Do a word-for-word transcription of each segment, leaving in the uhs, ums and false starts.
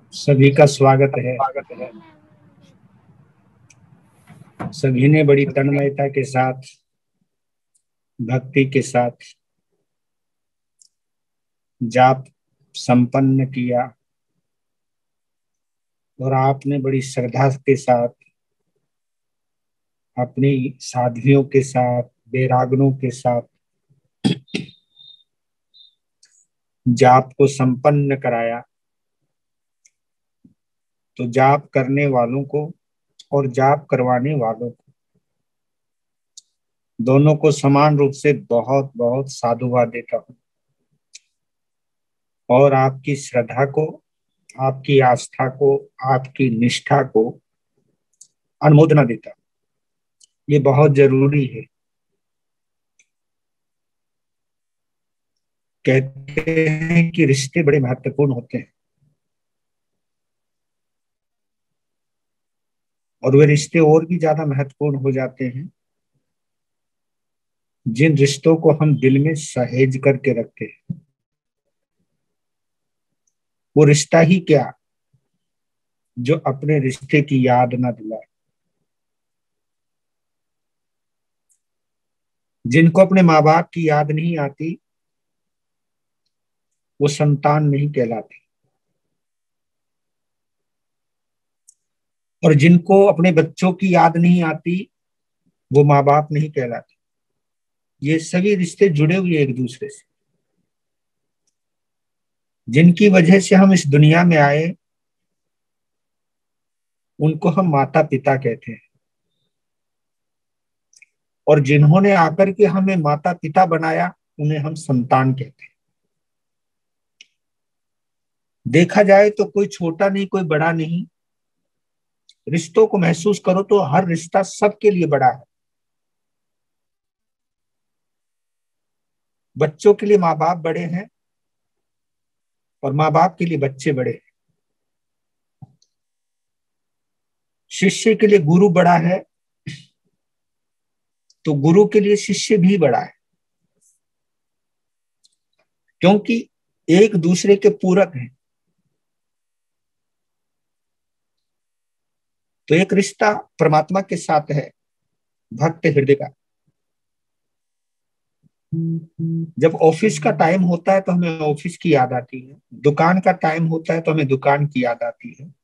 सभी का स्वागत है। सभी ने बड़ी तन्मयता के साथ, भक्ति के साथ जाप संपन्न किया और आपने बड़ी श्रद्धा के साथ अपनी साधवियों के साथ, बैरागनों के साथ जाप को संपन्न कराया। तो जाप करने वालों को और जाप करवाने वालों को दोनों को समान रूप से बहुत बहुत साधुवाद देता हूँ और आपकी श्रद्धा को, आपकी आस्था को, आपकी निष्ठा को अनुमोदना देता हूँ। ये बहुत जरूरी है। कहते हैं कि रिश्ते बड़े महत्वपूर्ण होते हैं और वे रिश्ते और भी ज्यादा महत्वपूर्ण हो जाते हैं जिन रिश्तों को हम दिल में सहेज करके रखते हैं। वो रिश्ता ही क्या जो अपने रिश्ते की याद ना दिलाए। जिनको अपने माँ बाप की याद नहीं आती वो संतान नहीं कहलाते, और जिनको अपने बच्चों की याद नहीं आती वो माँ बाप नहीं कहलाते। ये सभी रिश्ते जुड़े हुए एक दूसरे से। जिनकी वजह से हम इस दुनिया में आए उनको हम माता पिता कहते हैं, और जिन्होंने आकर के हमें माता पिता बनाया उन्हें हम संतान कहते हैं। देखा जाए तो कोई छोटा नहीं, कोई बड़ा नहीं। रिश्तों को महसूस करो तो हर रिश्ता सबके लिए बड़ा है। बच्चों के लिए माँ बाप बड़े हैं और माँ बाप के लिए बच्चे बड़े हैं। शिष्य के लिए गुरु बड़ा है तो गुरु के लिए शिष्य भी बड़ा है, क्योंकि एक दूसरे के पूरक हैं। तो एक रिश्ता परमात्मा के साथ है, भक्त हृदय का। जब ऑफिस का टाइम होता है तो हमें ऑफिस की याद आती है, दुकान का टाइम होता है तो हमें दुकान की याद आती है।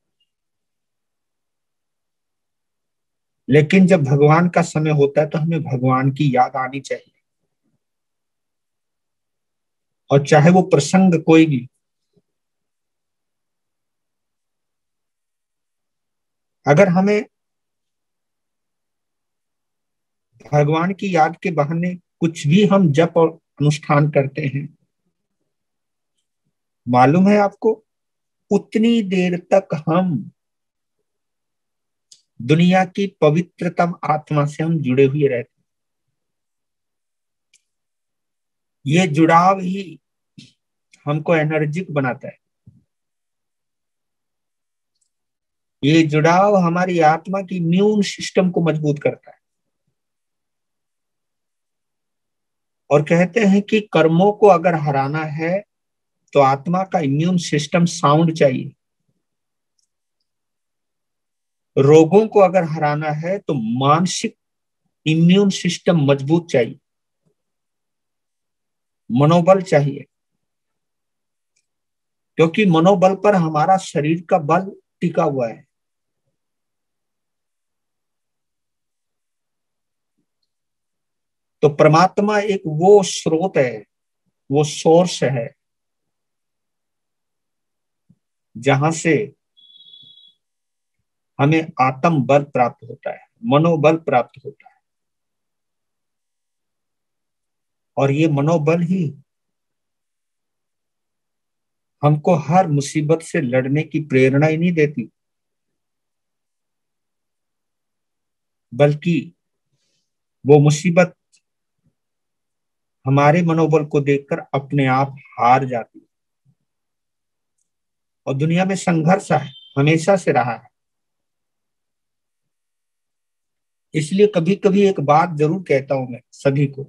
लेकिन जब भगवान का समय होता है तो हमें भगवान की याद आनी चाहिए, और चाहे वो प्रसंग कोई भी। अगर हमें भगवान की याद के बहाने कुछ भी हम जप और अनुष्ठान करते हैं, मालूम है आपको, उतनी देर तक हम दुनिया की पवित्रतम आत्मा से हम जुड़े हुए रहते हैं। ये जुड़ाव ही हमको एनर्जिक बनाता है। ये जुड़ाव हमारी आत्मा की इम्यून सिस्टम को मजबूत करता है। और कहते हैं कि कर्मों को अगर हराना है तो आत्मा का इम्यून सिस्टम साउंड चाहिए। रोगों को अगर हराना है तो मानसिक इम्यून सिस्टम मजबूत चाहिए, मनोबल चाहिए, क्योंकि मनोबल पर हमारा शरीर का बल टिका हुआ है। तो परमात्मा एक वो स्रोत है, वो सोर्स है जहां से हमें आत्म बल प्राप्त होता है, मनोबल प्राप्त होता है। और ये मनोबल ही हमको हर मुसीबत से लड़ने की प्रेरणा ही नहीं देती, बल्कि वो मुसीबत हमारे मनोबल को देखकर अपने आप हार जाती है। और दुनिया में संघर्ष है, हमेशा से रहा है। इसलिए कभी कभी एक बात जरूर कहता हूं मैं सभी को,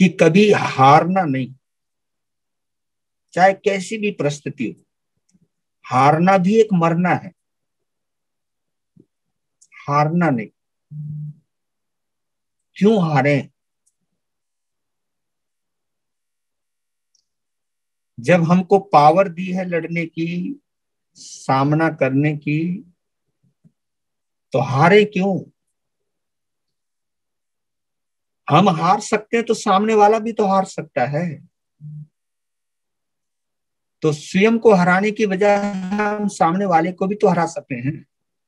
कि कभी हारना नहीं, चाहे कैसी भी परिस्थिति हो। हारना भी एक मरना है, हारना नहीं। क्यों हारे? जब हमको पावर दी है लड़ने की, सामना करने की, तो हारे क्यों? हम हार सकते हैं तो सामने वाला भी तो हार सकता है। तो स्वयं को हराने की बजाय हम सामने वाले को भी तो हरा सकते हैं।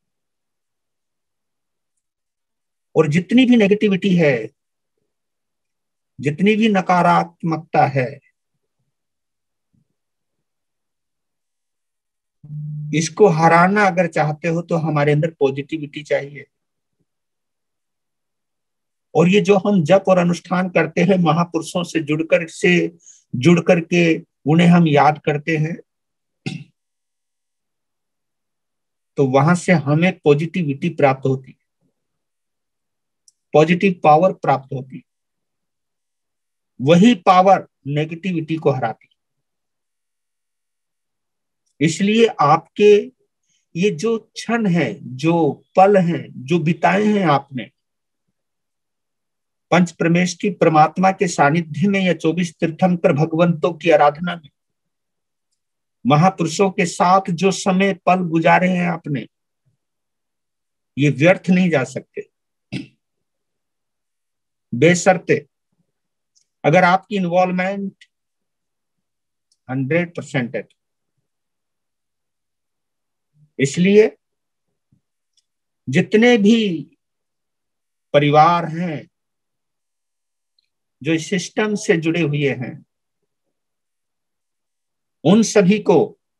और जितनी भी नेगेटिविटी है, जितनी भी नकारात्मकता है, इसको हराना अगर चाहते हो तो हमारे अंदर पॉजिटिविटी चाहिए। और ये जो हम जप और अनुष्ठान करते हैं, महापुरुषों से जुड़कर से जुड़ करके उन्हें हम याद करते हैं, तो वहां से हमें पॉजिटिविटी प्राप्त होती है, पॉजिटिव पावर प्राप्त होती है। वही पावर नेगेटिविटी को हराती है। इसलिए आपके ये जो क्षण है, जो पल हैं, जो बिताए हैं आपने पंच परमेष्ठी परमात्मा के सानिध्य में, या चौबीस तीर्थंकर भगवंतों की आराधना में, महापुरुषों के साथ जो समय पल गुजारे हैं आपने, ये व्यर्थ नहीं जा सकते। बेशर्ते अगर आपकी इन्वॉल्वमेंट हंड्रेड परसेंट है। इसलिए जितने भी परिवार हैं जो इस सिस्टम से जुड़े हुए हैं, उन सभी को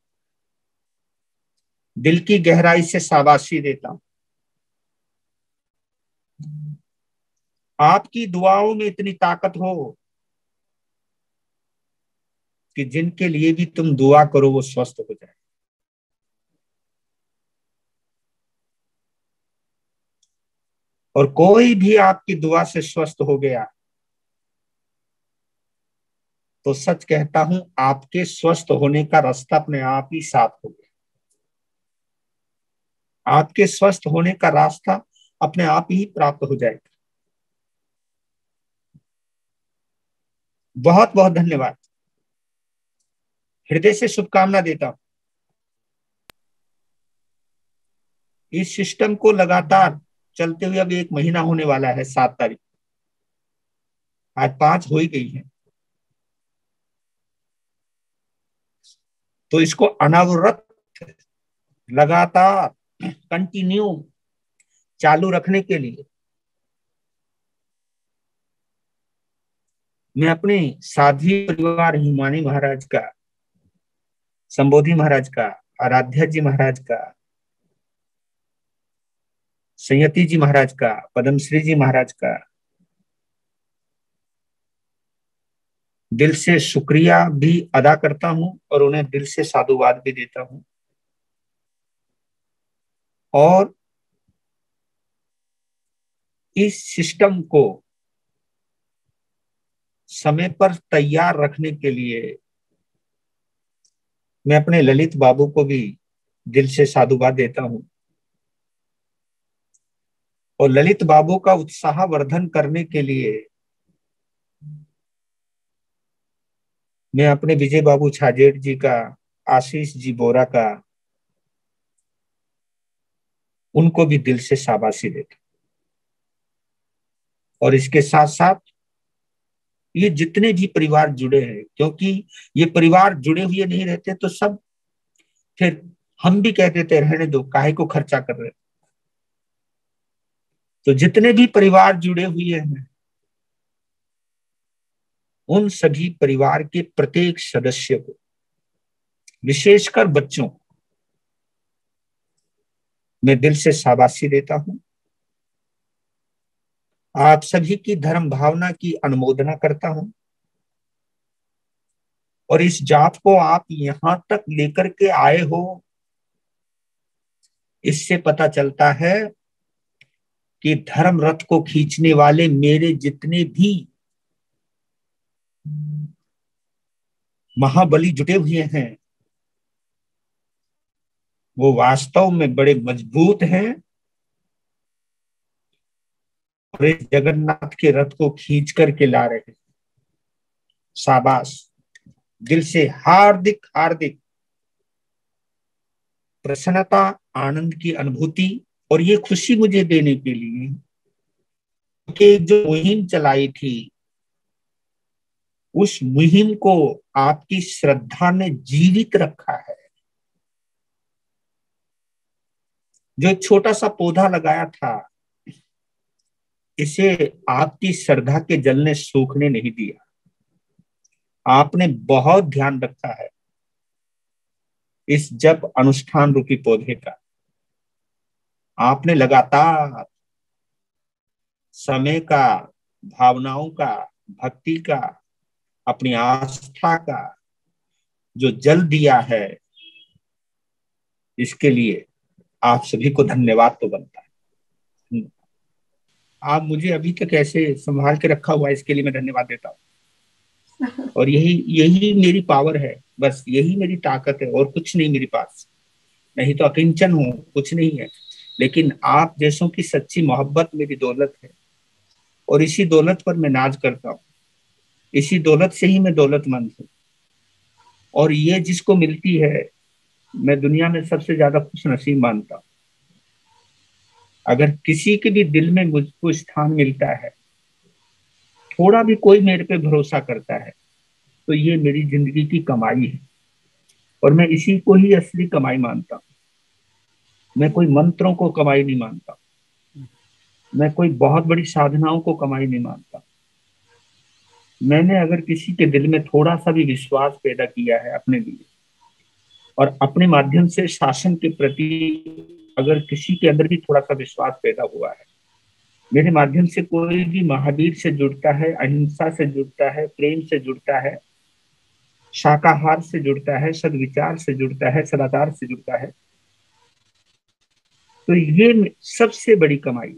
दिल की गहराई से शाबाशी देता हूं। आपकी दुआओं में इतनी ताकत हो कि जिनके लिए भी तुम दुआ करो वो स्वस्थ हो जाए। और कोई भी आपकी दुआ से स्वस्थ हो गया तो सच कहता हूं, आपके स्वस्थ होने का रास्ता अपने आप ही साफ हो गया। आपके स्वस्थ होने का रास्ता अपने आप ही प्राप्त हो जाएगा। बहुत बहुत धन्यवाद। हृदय से शुभकामना देता हूं। इस सिस्टम को लगातार चलते हुए अब एक महीना होने वाला है। सात तारीख, आज पांच हो ही गई है। तो इसको अनवरत, लगातार, कंटिन्यू चालू रखने के लिए मैं अपने साध्वी परिवार हिमानी महाराज का, संबोधि महाराज का, आराध्या जी महाराज का, संयति जी महाराज का, पद्मश्री जी महाराज का दिल से शुक्रिया भी अदा करता हूं और उन्हें दिल से साधुवाद भी देता हूं। और इस सिस्टम को समय पर तैयार रखने के लिए मैं अपने ललित बाबू को भी दिल से साधुवाद देता हूं। और ललित बाबू का उत्साह वर्धन करने के लिए मैं अपने विजय बाबू छाजेड़ जी का, आशीष जी बोरा का, उनको भी दिल से शाबाशी देता। और इसके साथ साथ ये जितने भी परिवार जुड़े हैं, क्योंकि ये परिवार जुड़े हुए नहीं रहते तो सब फिर हम भी कह देते रहने दो, काहे को खर्चा कर रहे। तो जितने भी परिवार जुड़े हुए हैं, उन सभी परिवार के प्रत्येक सदस्य को, विशेषकर बच्चों, मैं दिल से शाबाशी देता हूं। आप सभी की धर्म भावना की अनुमोदना करता हूं। और इस जाप को आप यहां तक लेकर के आए हो, इससे पता चलता है कि धर्म रथ को खींचने वाले मेरे जितने भी महाबली जुटे हुए हैं, वो वास्तव में बड़े मजबूत हैं और इस जगन्नाथ के रथ को खींच करके ला रहे हैं। शाबाश, दिल से हार्दिक हार्दिक प्रसन्नता, आनंद की अनुभूति। और ये खुशी मुझे देने के लिए कि जो मुहिम चलाई थी, उस मुहिम को आपकी श्रद्धा ने जीवित रखा है। जो छोटा सा पौधा लगाया था, इसे आपकी श्रद्धा के जल ने सूखने नहीं दिया। आपने बहुत ध्यान रखा है इस जप अनुष्ठान रूपी पौधे का। आपने लगातार समय का, भावनाओं का, भक्ति का, अपनी आस्था का जो जल दिया है, इसके लिए आप सभी को धन्यवाद तो बनता है। आप मुझे अभी तक ऐसे संभाल के रखा हुआ है, इसके लिए मैं धन्यवाद देता हूँ। और यही यही मेरी पावर है, बस यही मेरी ताकत है, और कुछ नहीं मेरे पास। नहीं तो अकिंचन हूँ, कुछ नहीं है। लेकिन आप जैसों की सच्ची मोहब्बत मेरी दौलत है, और इसी दौलत पर मैं नाज करता हूँ। इसी दौलत से ही मैं दौलतमंद हूँ। और ये जिसको मिलती है, मैं दुनिया में सबसे ज्यादा खुश नसीब मानता हूँ। अगर किसी के भी दिल में मुझको स्थान मिलता है, थोड़ा भी कोई मेरे पे भरोसा करता है, तो ये मेरी जिंदगी की कमाई है। और मैं इसी को ही असली कमाई मानता हूँ। मैं कोई मंत्रों को कमाई नहीं मानता, मैं कोई बहुत बड़ी साधनाओं को कमाई नहीं मानता। मैंने अगर किसी के दिल में थोड़ा सा भी विश्वास पैदा किया है अपने लिए, और अपने माध्यम से शासन के प्रति अगर किसी के अंदर भी थोड़ा सा विश्वास पैदा हुआ है, मेरे माध्यम से कोई भी महावीर से जुड़ता है, अहिंसा से जुड़ता है, प्रेम से जुड़ता है, शाकाहार से जुड़ता है, सदविचार से जुड़ता है, सदाचार से जुड़ता है, तो ये सबसे बड़ी कमाई।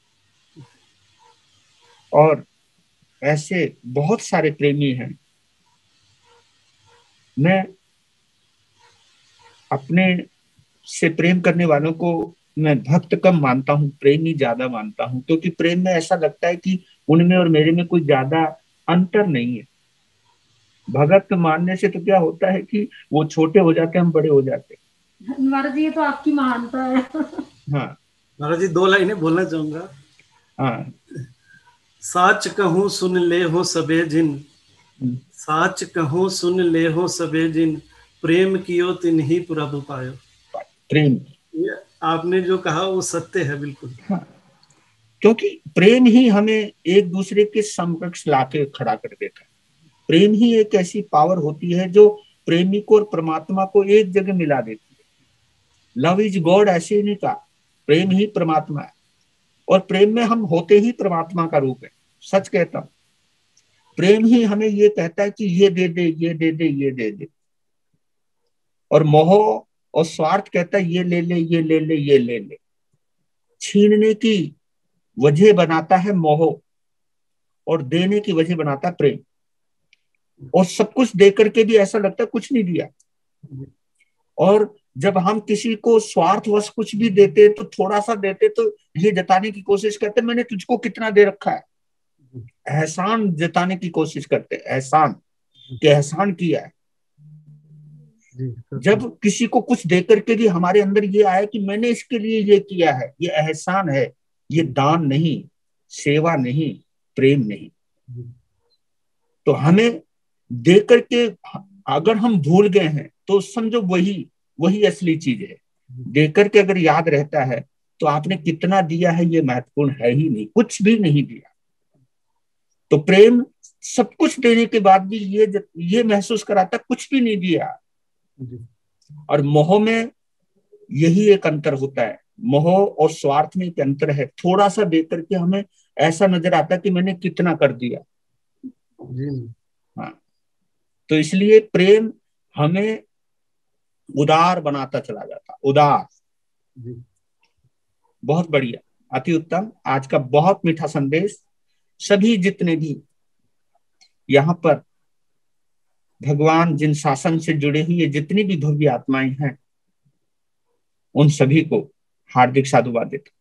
और ऐसे बहुत सारे प्रेमी हैं। मैं अपने से प्रेम करने वालों को मैं भक्त कम मानता हूँ, प्रेमी ज्यादा मानता हूँ, क्योंकि प्रेम में ऐसा लगता है कि उनमें और मेरे में कोई ज्यादा अंतर नहीं है। भगत मानने से तो क्या होता है कि वो छोटे हो जाते हैं, हम बड़े हो जाते हैं। महाराज जी, ये तो आपकी महानता है। हाँ महाराज जी, दो लाइनें बोलना चाहूंगा। हाँ। साच कहूँ सुन ले हो सबे जिन, साच कहूँ सुन ले हो सबे जिन, प्रेम कियो तिन्ही प्रभु पायो। प्रेम, ये आपने जो कहा वो सत्य है बिल्कुल। हाँ, क्योंकि प्रेम ही हमें एक दूसरे के समकक्ष लाके खड़ा कर देता है। प्रेम ही एक ऐसी पावर होती है जो प्रेमी को और परमात्मा को एक जगह मिला देती है। लव इज गॉड, ऐसे नहीं कहा, प्रेम ही परमात्मा है। और प्रेम में हम होते ही परमात्मा का रूप है। सच कहता हूं, प्रेम ही हमें ये कहता है कि ये दे दे, ये दे दे, ये दे दे। और मोह और स्वार्थ कहता है ये ले ले, ये ले ले, ये ले ले। छीनने की वजह बनाता है मोह, और देने की वजह बनाता है प्रेम। और सब कुछ दे करके भी ऐसा लगता है कुछ नहीं दिया। और जब हम किसी को स्वार्थवश कुछ भी देते, तो थोड़ा सा देते तो ये जताने की कोशिश करते मैंने तुझको कितना दे रखा है। एहसान जताने की कोशिश करते, एहसान कि एहसान किया है। जब किसी को कुछ दे करके भी हमारे अंदर ये आया कि मैंने इसके लिए ये किया है, ये एहसान है, ये दान नहीं, सेवा नहीं, प्रेम नहीं। तो हमें दे करके अगर हम भूल गए हैं, तो समझो वही वही असली चीज है। देकर के अगर याद रहता है, तो आपने कितना दिया है ये महत्वपूर्ण है ही नहीं, कुछ भी नहीं दिया। तो प्रेम सब कुछ देने के बाद भी ये ये महसूस कराता कुछ भी नहीं दिया। और मोह में यही एक अंतर होता है, मोह और स्वार्थ में एक अंतर है। थोड़ा सा देकर के हमें ऐसा नजर आता है कि मैंने कितना कर दिया। हाँ, तो इसलिए प्रेम हमें उदार बनाता चला जाता, उदार। बहुत बढ़िया, अति उत्तम। आज का बहुत मीठा संदेश। सभी जितने भी यहाँ पर भगवान जिन शासन से जुड़े हुए जितनी भी भव्य आत्माएं हैं उन सभी को हार्दिक साधुवाद देता।